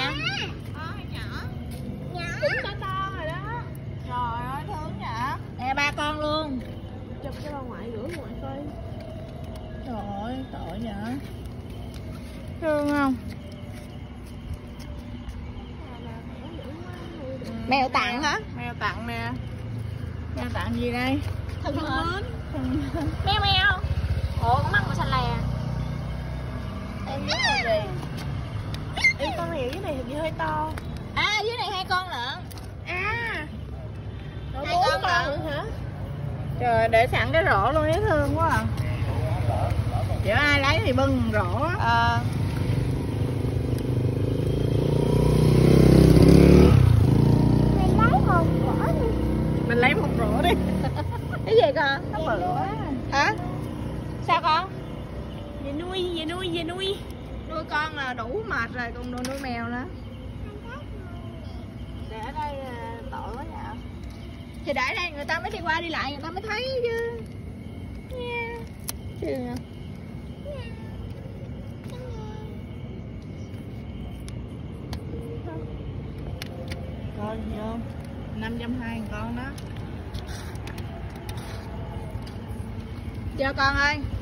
hả? Nhỏ. Cũng to to rồi đó. Trời ơi thương nhỉ. Nè 3 con luôn. Chụp cho bà ngoại gửi ngoại coi. Trời ơi tội vậy. Thương không? Mèo tặng hả? Mèo tặng nè. Mèo tặng gì đây? Thân mến. Mèo mèo. Ủa con mắt của xanh lè. Em biết là gì? Ê con mèo dưới này hình như hơi to. À dưới này 2 con nữa. À. Rồi 2 4 con con nữa. nữa hả? Trời để sẵn cái rổ luôn, dễ thương quá à. Kiểu ai lấy thì bưng rổ á. Mình lấy một rổ đi. Cái gì con? Nó bự quá. Hả? Sao con? Về nuôi. Nuôi con là đủ mệt rồi, còn nuôi mèo nữa. Để ở đây tội quá nhỉ. Thì để đây người ta mới đi qua đi lại, người ta mới thấy chứ. Nha. Yeah. Coi vô 520 con đó. Cho con ơi.